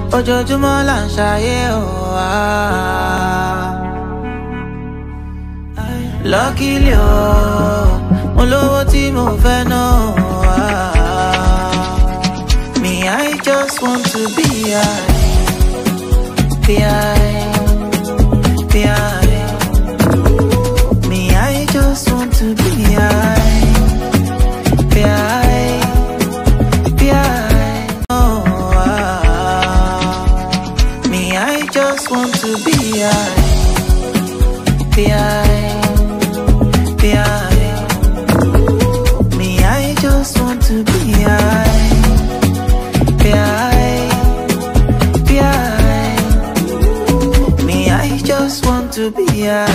ojoojúmọ́ là ń ṣayé o. Luckily o, mo lówó tí mo fẹ́ ná o. Me, I just want to be high, be high, be high. Me, I just want to be high, be high, be high. Oh, me, I just want to be high, be high, be high. Me, I just want to be high, be high, be high. Me, I just want to be high.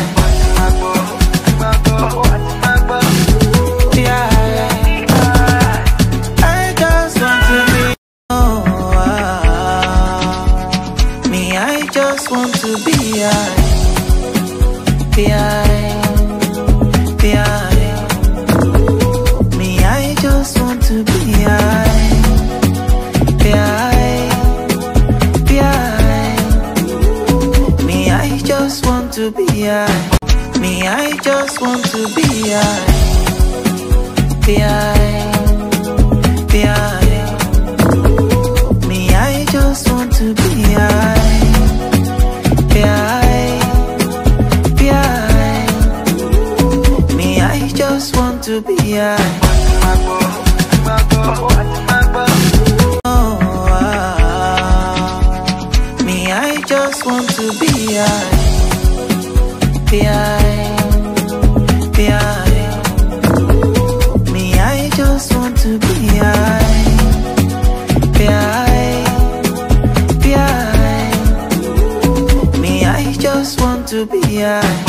Just want to be high, be high, be high. Me, I just want to be high, be high, be high. Me, I just want to be high. Me, I just want to be high, be high, be high. Me, I just want to be high. Be high, be high. Me, I just want to be high. Oh, me, I just want to be high, be high, be high. Me, I just want to be high, be high, be high. I just want to be high.